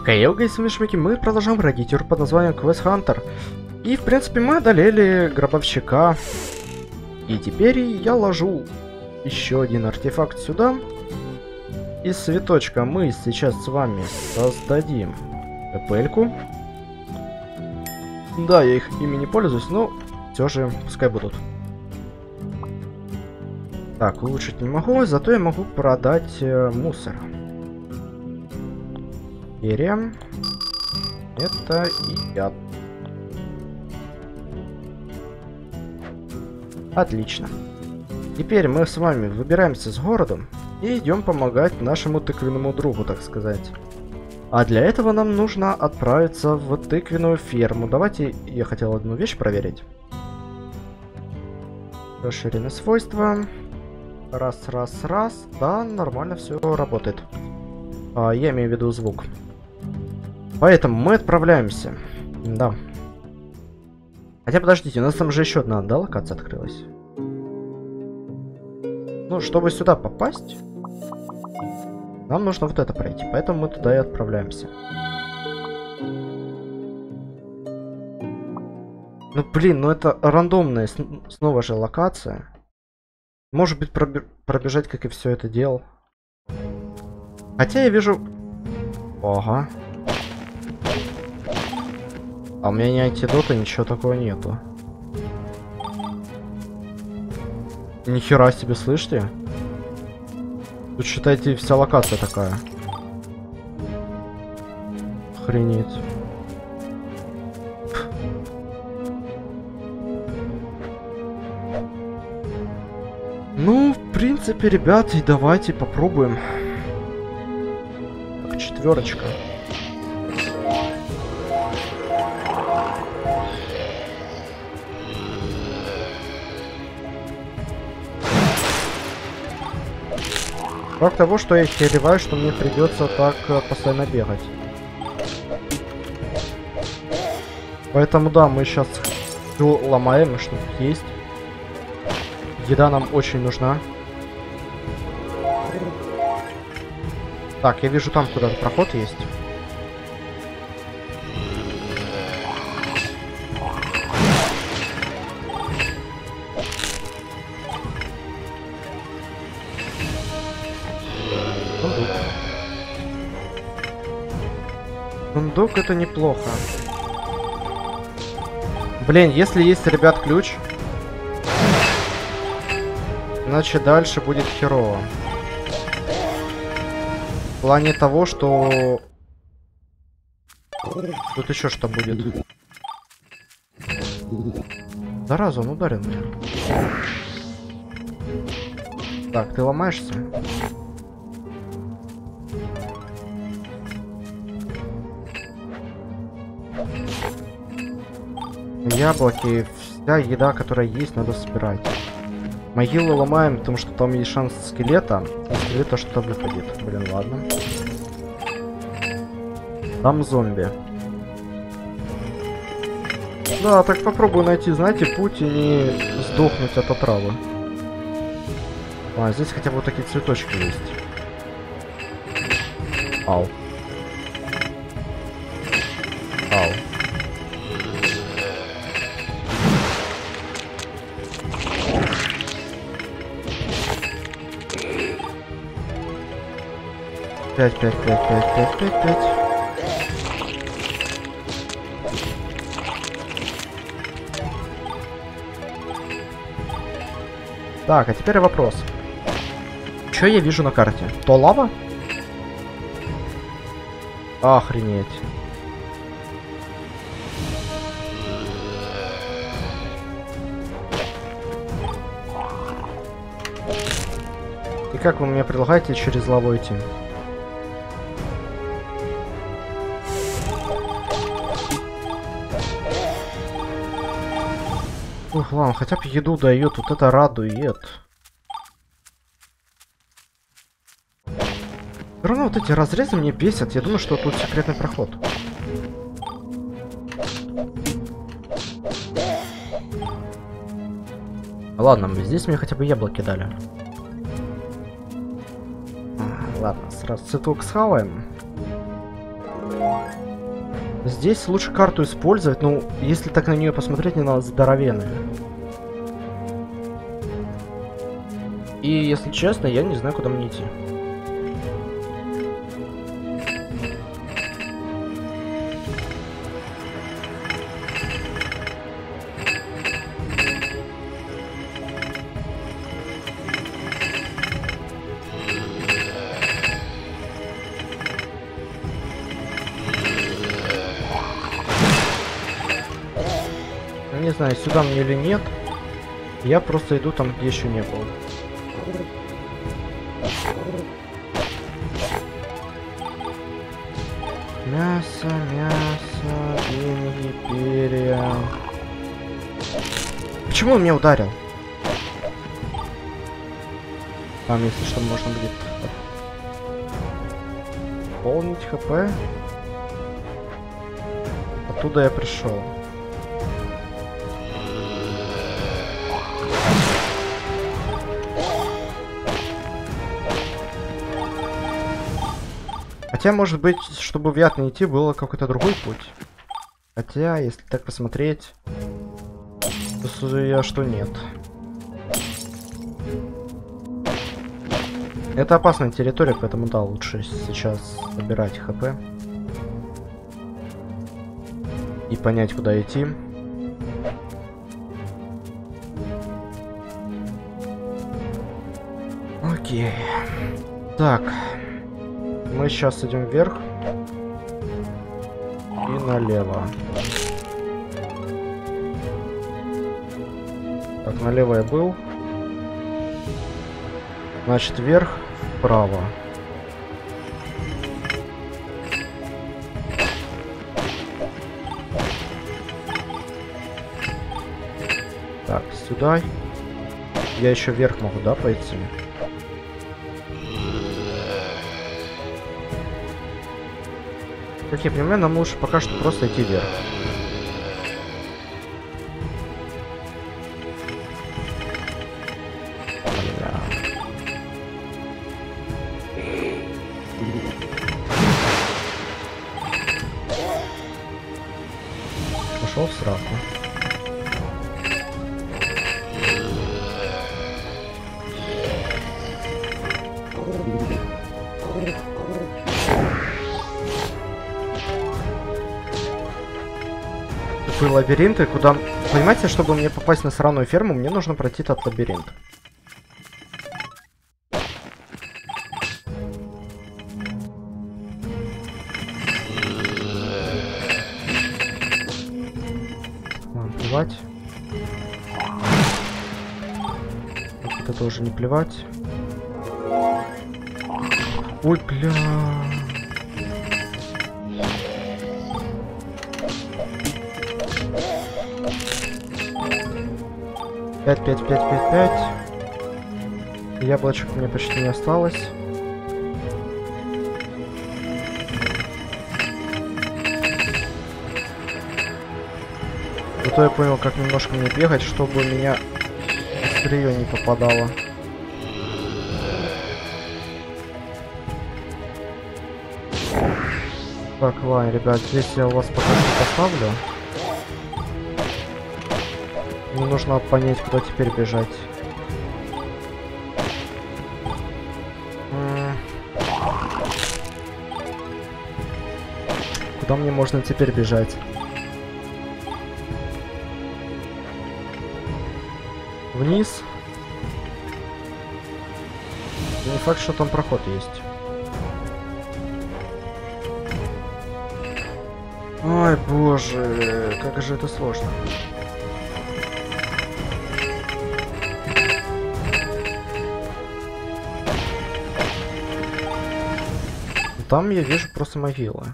Хей, гайсмишмики, мы продолжаем бродить под названием Quest Hunter. И, в принципе, мы одолели гробовщика. И теперь я ложу еще один артефакт сюда. Из цветочка мы сейчас с вами создадим ППЛ-ку. Да, я их ими не пользуюсь, но все же пускай будут. Так, улучшить не могу, зато я могу продать мусор. Берем. Это и я. Отлично. Теперь мы с вами выбираемся с города и идем помогать нашему тыквенному другу, так сказать. А для этого нам нужно отправиться в тыквенную ферму. Давайте, я хотел одну вещь проверить. Расширенные свойства. Раз. Да, нормально все работает. Я имею в виду звук. Поэтому мы отправляемся. Да. Хотя подождите, у нас там же еще одна, да, локация открылась? Ну, чтобы сюда попасть, нам нужно вот это пройти. Поэтому мы туда и отправляемся. Ну, блин, ну это рандомная снова же локация. Может быть, пробежать, как и все это делал. Хотя я вижу... Ага. А у меня ни антидота, ничего такого нету. Ни хера себе, слышите? Тут, считайте, вся локация такая. Охренеть. Ну, в принципе, ребят, и давайте попробуем. Так, 4. Факт того, что я хереваю, что мне придется так постоянно бегать. Поэтому да, мы сейчас все ломаем, что тут есть. Еда нам очень нужна. Так, я вижу, там куда-то проход есть. Сундук это неплохо. Блин, если есть, ребят, ключ, значит дальше будет херово. В плане того, что тут еще что будет. Зараза, он ударил меня. Так, ты ломаешься? Яблоки, вся еда, которая есть, надо собирать. Могилу ломаем, потому что там есть шанс скелета. И скелета что-то выпадет. Блин, ладно. Там зомби. Да, так попробую найти, знаете, путь и не сдохнуть от отравы. А, здесь хотя бы вот такие цветочки есть. Ау. Ау. Пять. Так, а теперь вопрос. Что я вижу на карте? То лава? Охренеть. И как вы мне предлагаете через лаву идти? Ух, ладно, хотя бы еду дает, вот это радует. Все равно вот эти разрезы мне бесят, я думаю, что тут секретный проход. Ладно, здесь мне хотя бы яблоки дали. Ладно, сразу цветок схаваем. Здесь лучше карту использовать, ну, если так на нее посмотреть, не надо здоровенная. И, если честно, я не знаю, куда мне идти. Не знаю, сюда мне или нет. Я просто иду там, где еще не было. Мясо, мясо, деньги, перья. Почему он меня ударил? Там, если что, можно будет пополнить хп. Оттуда я пришел. Хотя, может быть, чтобы в яд не идти, было какой-то другой путь. Хотя, если так посмотреть, то я что нет. Это опасная территория, поэтому да, лучше сейчас собирать хп. И понять, куда идти. Окей. Так. Мы сейчас идем вверх и налево. Так, налево я был. Значит, вверх, вправо. Так, сюда. Я еще вверх могу, да, пойти? Как я понимаю, нам лучше пока что просто идти вверх. Пошел в сраку. Лабиринты, куда... Понимаете, чтобы мне попасть на сраную ферму, мне нужно пройти этот лабиринт. Ладно, плевать. Вот это тоже не плевать. Ой, бля... 5, 5, 5, 5, 5. Яблочек у меня почти не осталось. Зато я понял, как немножко мне бегать, чтобы меня острие не попадало. Так, ладно, ребят, здесь я у вас пока что поставлю. Мне нужно понять, куда теперь бежать. Куда мне можно теперь бежать? Вниз. Не факт, что там проход есть. Ой, боже, как же это сложно. Там я вижу просто могилы.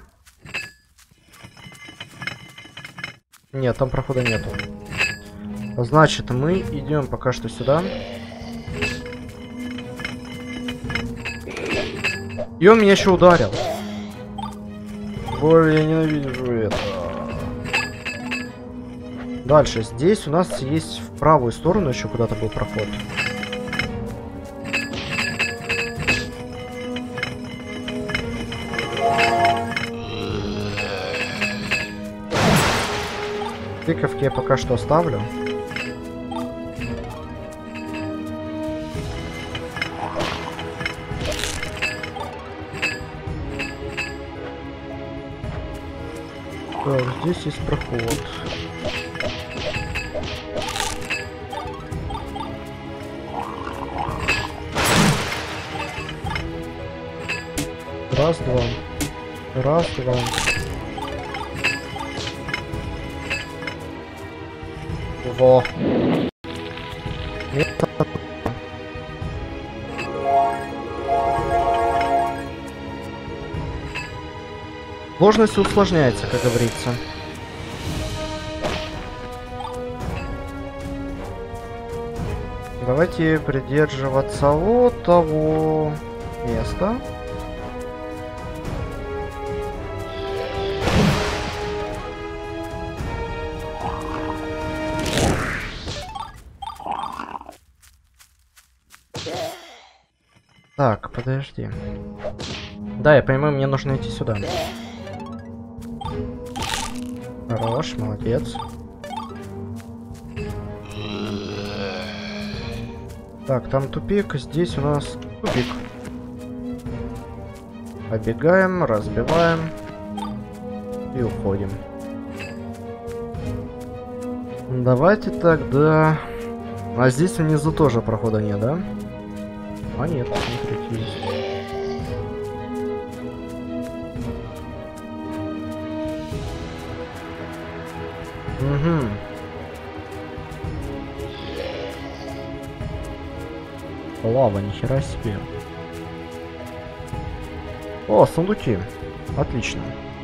Нет, там прохода нету. Значит, мы идем пока что сюда. И он меня еще ударил. Боже, я ненавижу это. Дальше. Здесь у нас есть в правую сторону еще куда-то был проход. Тыковки я пока что оставлю. Так, здесь есть проход. Раз, два. Раз, два. Во. Сложность усложняется, как говорится. Давайте придерживаться вот того места. Так, подожди. Да, я понимаю, мне нужно идти сюда. Хорош, молодец. Так, там тупик, здесь у нас тупик. Оббегаем, разбиваем и уходим. Давайте тогда... А здесь внизу тоже прохода нет, да? А нет, смотрите, есть. Угу. Лава, нихера себе. О, сундуки. Отлично.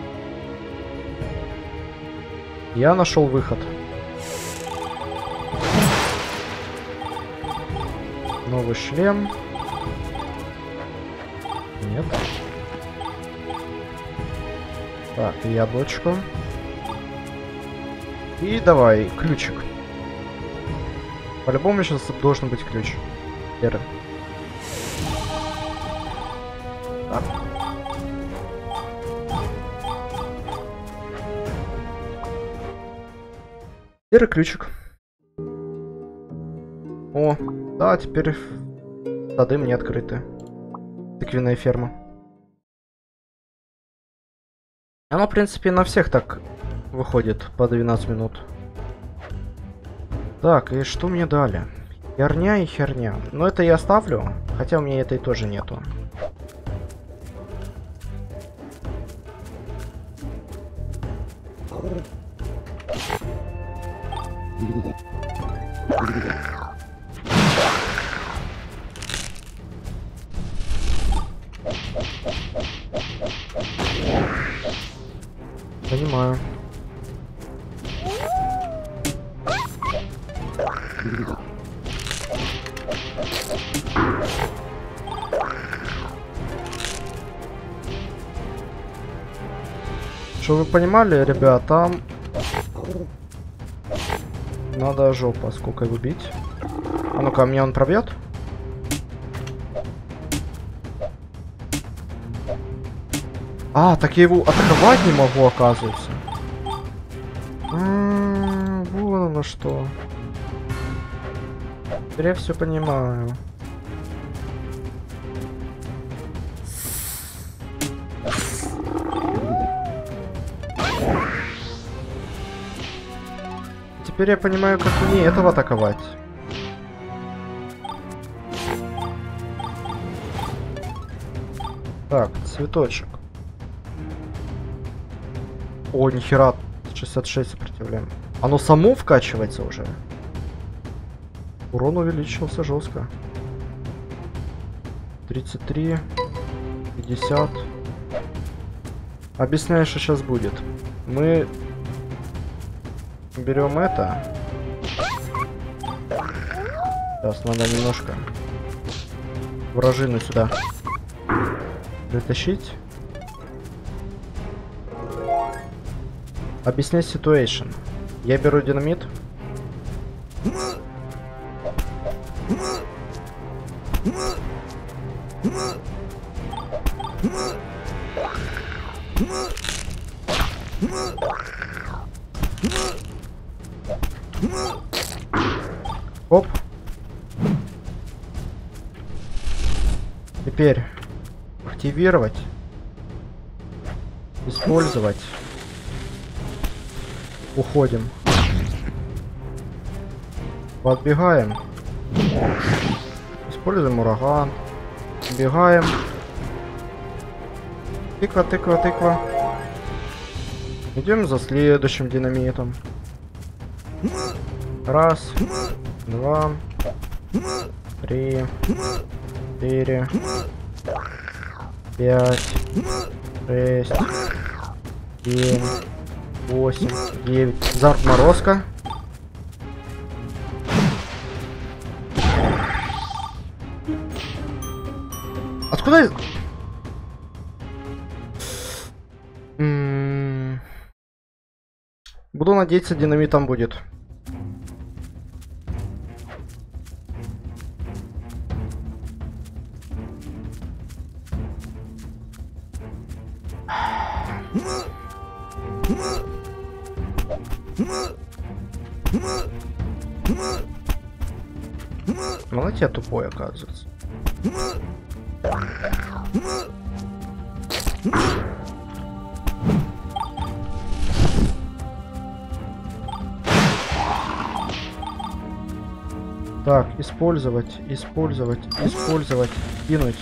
Я нашел выход. Новый шлем. Нет. Так, яблочко. И давай, ключик. По-любому сейчас должен быть ключ. Серый. Так. Серый ключик. О, да, теперь сады мне открыты. Тыквенная ферма. Оно, в принципе, на всех так выходит по 12 минут. Так, и что мне дали? Херня и херня. Но это я оставлю, хотя у меня этой тоже нету. Понимаю. Что вы понимали, ребят, там надо жопа сколько его бить. А ну-ка, мне он пробьет? А, так я его атаковать не могу, оказывается. Вон оно что. Теперь я все понимаю. Теперь я понимаю, как мне этого атаковать. Так, цветочек. О, нихера, 66 сопротивляем. Оно само вкачивается уже. Урон увеличился жестко. 33, 50. Объясняю, что сейчас будет. Мы берем это. Сейчас надо немножко вражину сюда притащить. Объяснять ситуацию. Я беру динамит. Оп. Теперь активировать. Использовать. Уходим. Подбегаем. Используем ураган. Убегаем. Тыква, тыква, тыква. Идем за следующим динамитом. Раз, два, 3, 4, 5, 6, 7, 8, 9. Заморозка. Откуда? Буду надеяться, динамит там будет. Молодец, я тупой, оказывается. Так, использовать, использовать, использовать, кинуть.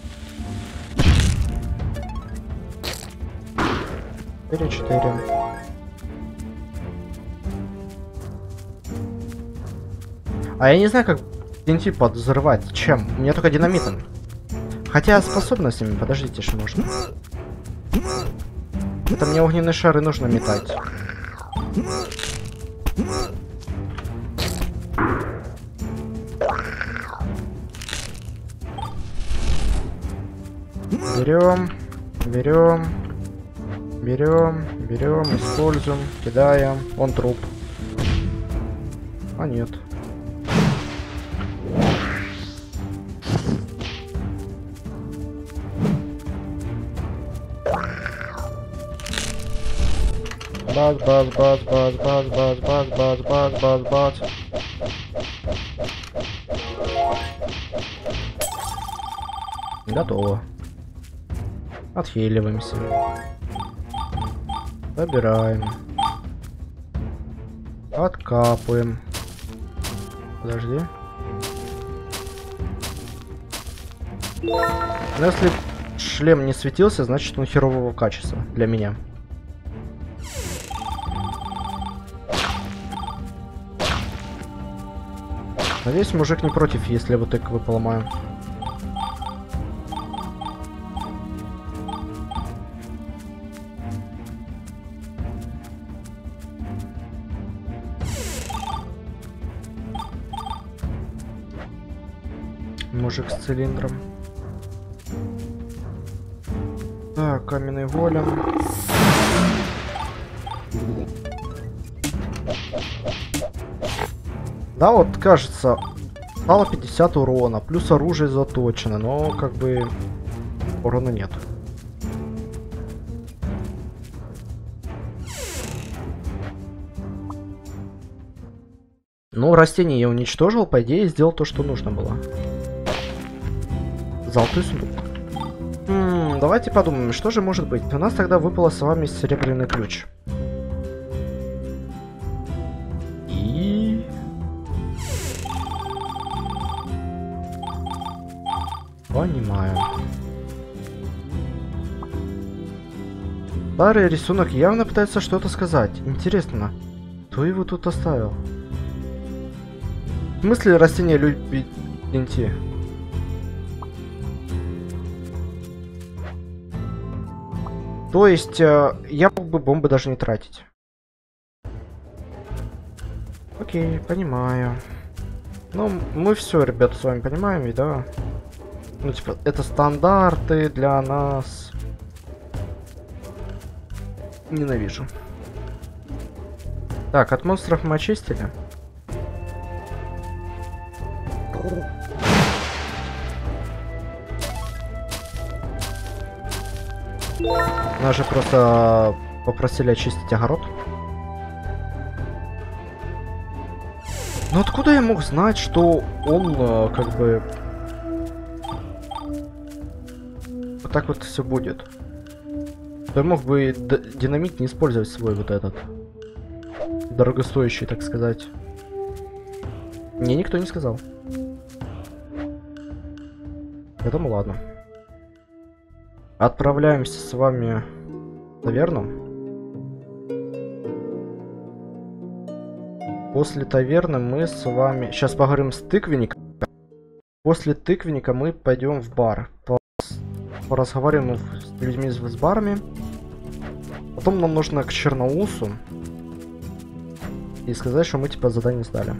4. А я не знаю, как TNT подзрывать. Чем? У меня только динамитом. Хотя способностями, подождите, что нужно. Это мне огненные шары нужно метать. Берем, берем, берем, берем, используем, кидаем. Он труп. А нет. Бац, бац, бац, бац, бац, бац, бац, бац, бац, бац, бац. Готово. Отхиливаемся. Забираем. Откапываем. Подожди. Но если шлем не светился, значит он херового качества для меня. Надеюсь, мужик не против, если я вот тыквы поломаю. Мужик с цилиндром. Так, каменный голем. Да, вот кажется, стало 50 урона, плюс оружие заточено, но как бы урона нет. Ну, растение я уничтожил, по идее, сделал то, что нужно было. Золотой сундук. Давайте подумаем, что же может быть. У нас тогда выпало с вами серебряный ключ. И... Понимаю. Старый рисунок явно пытается что-то сказать. Интересно, кто его тут оставил? В смысле растение любит TNT? То есть, я мог бы бомбы даже не тратить. Окей, понимаю. Ну, мы все, ребята, с вами понимаем, ведь, да? Ну, типа, это стандарты для нас. Ненавижу. Так, от монстров мы очистили. Нас же просто попросили очистить огород. Но откуда я мог знать, что он как бы вот так вот все будет? Я мог бы динамит не использовать свой вот этот дорогостоящий, так сказать. Мне никто не сказал. Поэтому ладно. Отправляемся с вами в таверну. После таверны мы с вами... Сейчас поговорим с тыквенником. После тыквенника мы пойдем в бар. Поразговариваем с людьми с барами. Потом нам нужно к Черноусу. И сказать, что мы типа задание сдали.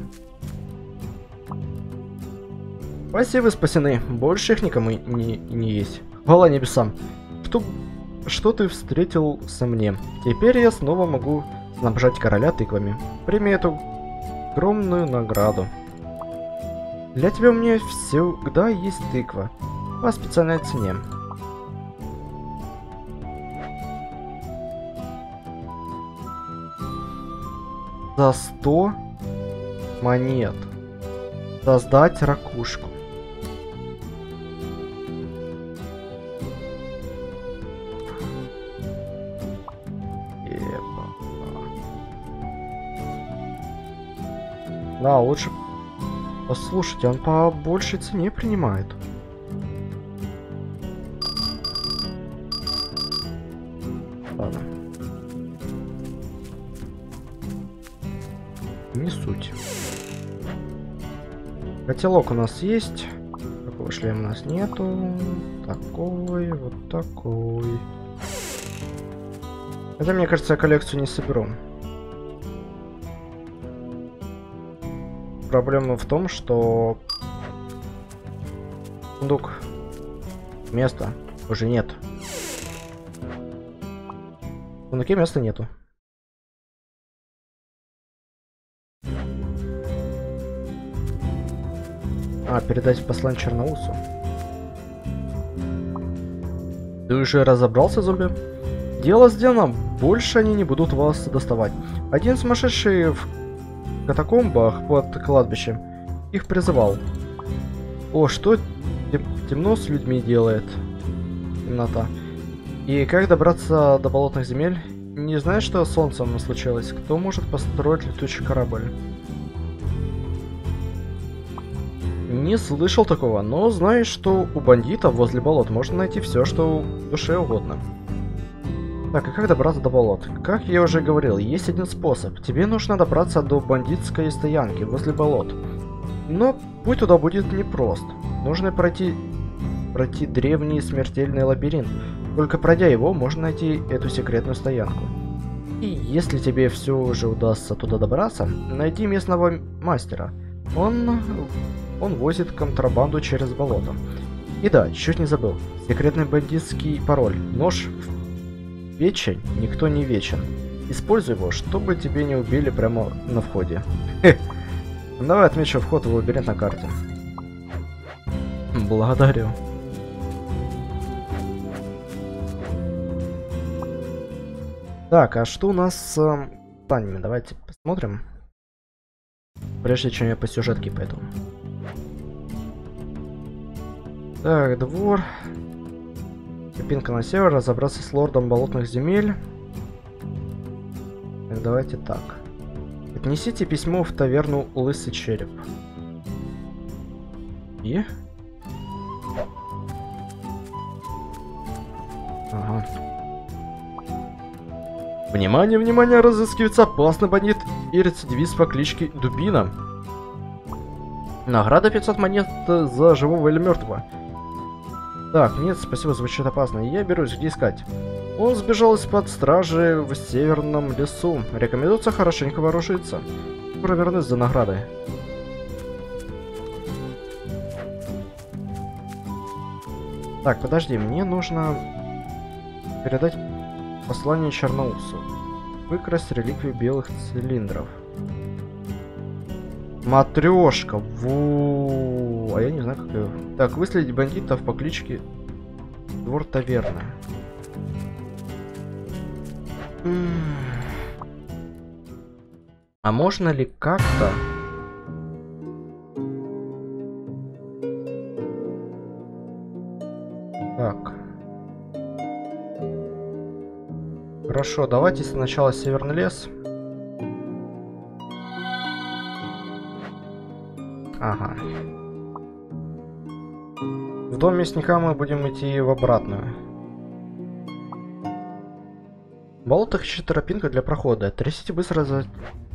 Спасибо, вы спасены. Больше их никому не есть. Хвала небесам. Что ты встретил со мне? Теперь я снова могу снабжать короля тыквами. Прими эту огромную награду. Для тебя у меня всегда есть тыква. По специальной цене. За 100 монет. Создать ракушку. Да, лучше... Послушайте, он по большей цене принимает. Ладно. Не суть. Котелок у нас есть. Такого шлема у нас нету. Такой, вот такой. Хотя, мне кажется, я коллекцию не соберу. Проблема в том, что сундук места уже нет. В сундуке места нету. Передать послание Черноусу. Ты уже разобрался, зомби? Дело сделано. Больше они не будут вас доставать. Один сумасшедший в катакомбах под кладбищем их призывал. О, что темно с людьми делает? Темнота. И как добраться до болотных земель? Не знаешь, что с солнцем случилось? Кто может построить летучий корабль? Не слышал такого, но знаешь, что у бандитов возле болот можно найти все, что душе угодно. Так, и как добраться до болот? Как я уже говорил, есть один способ. Тебе нужно добраться до бандитской стоянки возле болот. Но путь туда будет непрост. Нужно пройти древний смертельный лабиринт. Только пройдя его, можно найти эту секретную стоянку. И если тебе все же удастся туда добраться, найди местного мастера. Он возит контрабанду через болото. И да, чуть не забыл. Секретный бандитский пароль. Нож в печень, никто не вечен. Используй его, чтобы тебе не убили прямо на входе. Давай отмечу вход в лабиринт на карте. Благодарю. Так, а что у нас с танами? Давайте посмотрим. Прежде чем я по сюжетке пойду. Так, двор. Тропинка на север. Разобраться с лордом болотных земель. Так, давайте так. Отнесите письмо в таверну Лысый Череп. И? Ага. Внимание, внимание, разыскивается опасный бандит и рецидивист по кличке Дубина. Награда 500 монет за живого или мертвого. Так, нет, спасибо, звучит опасно. Я берусь, где искать. Он сбежал из-под стражи в северном лесу. Рекомендуется хорошенько вооружиться. Скоро вернусь за наградой. Так, подожди, мне нужно передать послание Черноусу. Выкрасть реликвию белых цилиндров. Матрешка. Во. А я не знаю, как ее. Так, выследить бандитов по кличке Двор Таверны. А можно ли как-то хорошо, давайте сначала северный лес. Ага. В дом мясника мы будем идти в обратную. В болотах ищет тропинка для прохода. Трясите быстро за...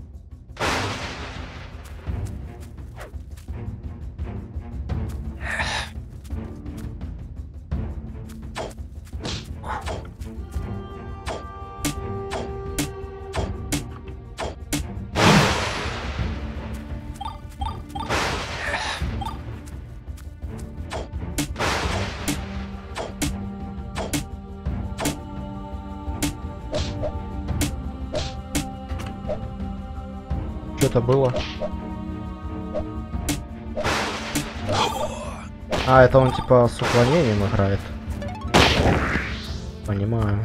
Что-то было. А, это он типа с уклонением играет. Понимаю.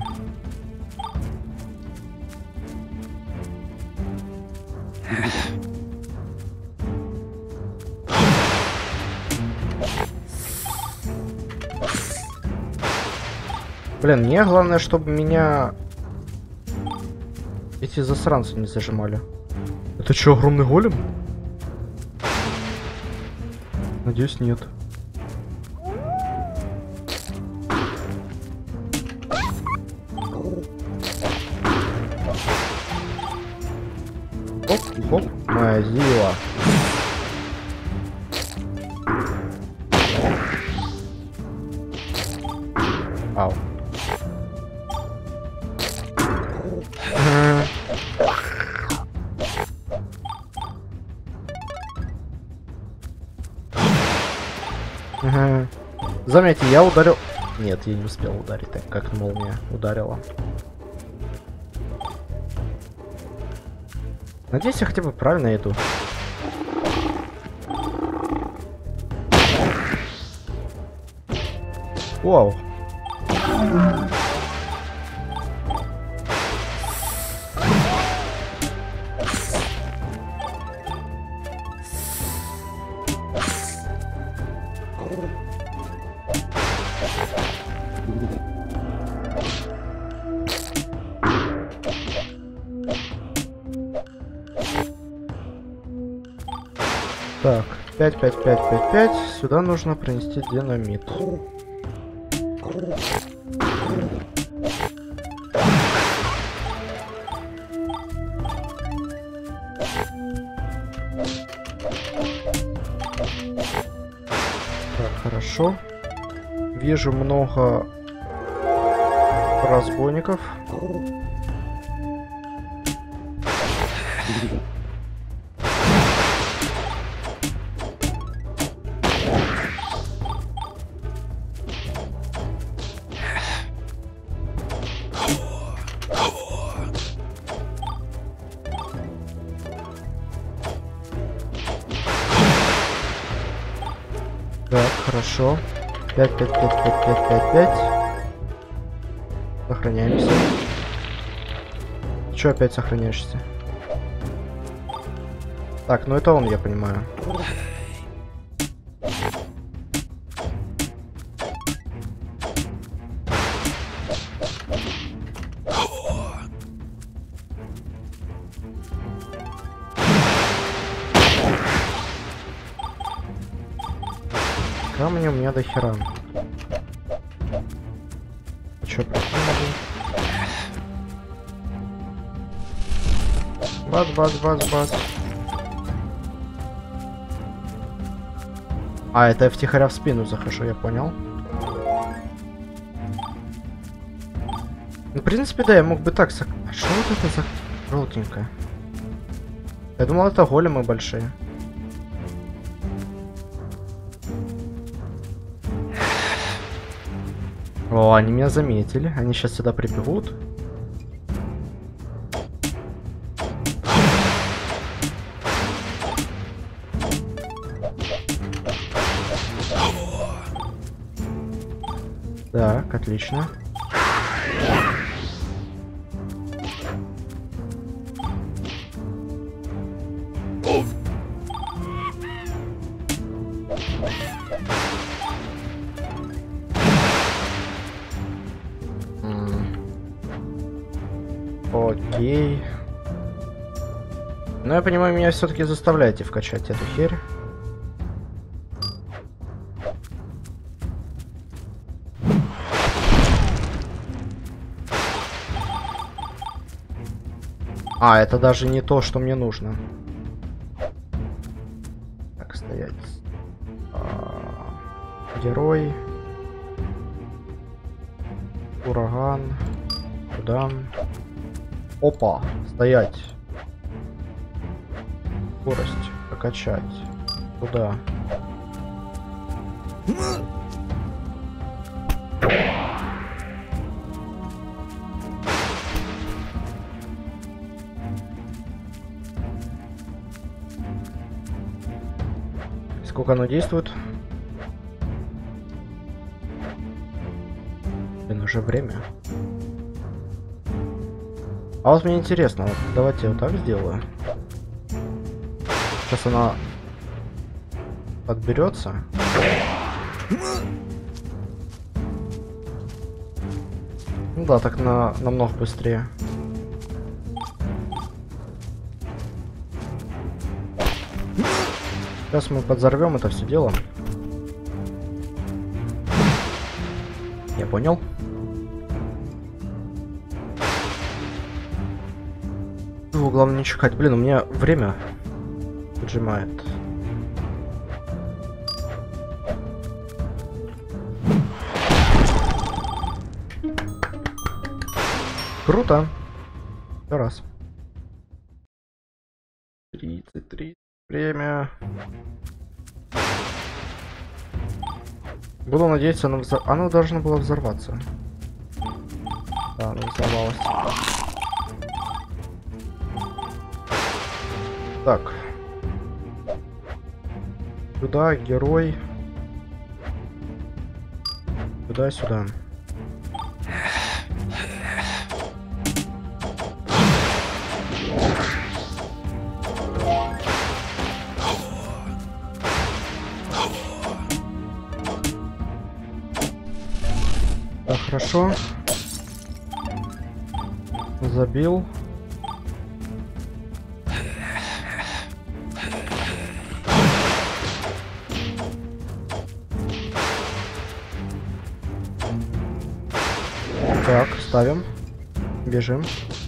Блин, мне главное, чтобы меня эти засранцы не зажимали. Это что, огромный голем? Надеюсь, нет. Оп, хоп, моя зила. Ау. Заметьте, я ударил... Нет, я не успел ударить, так как молния ударила. Надеюсь, я хотя бы правильно иду. Вау. Так, 5, 5, 5, 5, 5. Сюда нужно пронести динамит. Так, хорошо. Вижу много разбойников. Так, хорошо. 5, 5, 5, 5, 5, 5, 5. Сохраняемся. Чё опять сохраняешься? Так, ну это он, я понимаю. Камни у меня до хера. Чё, пройти могу? Бац, бац, бац, бац. А, это я втихаря в спину захожу, я понял. Ну, в принципе, да, я мог бы так... А что вот это за желтенькое? Я думал, это големы большие. О, они меня заметили. Они сейчас сюда прибегут. Так, отлично. Окей. Но я понимаю, меня все-таки заставляете вкачать эту херь. А, это даже не то, что мне нужно. Так, стоять. Герой. Ураган. Куда? Опа, стоять. Скорость прокачать. Куда? Сколько оно действует? Блин, уже время. А вот мне интересно, вот давайте я вот так сделаю. Сейчас она подберется. Ну да, так намного быстрее. Сейчас мы подзорвем это все дело. Я понял. Главное не чихать. Блин, у меня время поджимает. Круто. Еще раз. 33. Время. Буду надеяться, она должна была взорваться. Да, она взорвалась. Так. Сюда, герой. Сюда. Так, хорошо. Забил. Так, ставим. Бежим.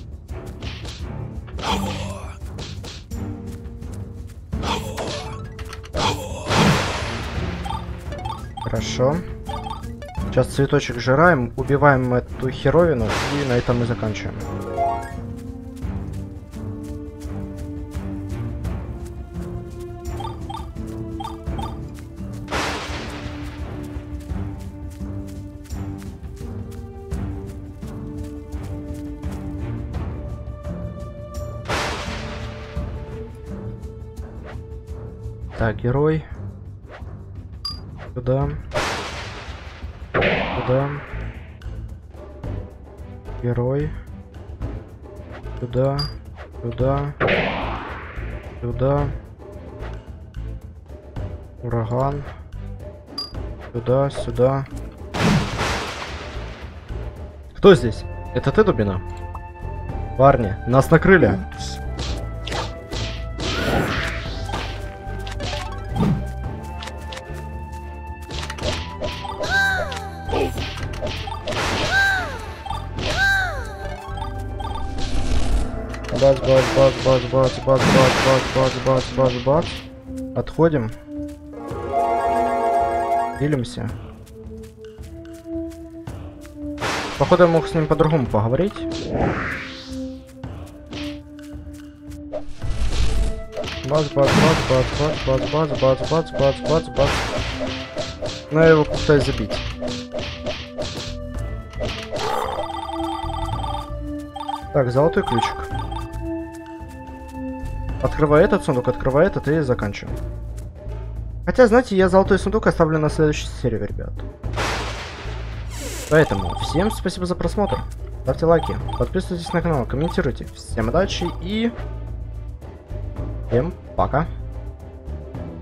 Хорошо. Сейчас цветочек жираем, убиваем эту херовину и на этом мы заканчиваем. Так, герой. Сюда. Сюда. Герой. Сюда. Сюда. Сюда. Ураган. Сюда, сюда. Кто здесь? Это ты, Дубина? Парни, нас накрыли. Бац. Отходим. Делимся. Походу я мог с ним по-другому поговорить. Бац. Но я его пытаюсь забить. Так, золотой ключик. Открывай этот сундук, открывай этот и заканчиваем. Хотя, знаете, я золотой сундук оставлю на следующей серии, ребят. Поэтому всем спасибо за просмотр. Ставьте лайки, подписывайтесь на канал, комментируйте. Всем удачи и всем пока.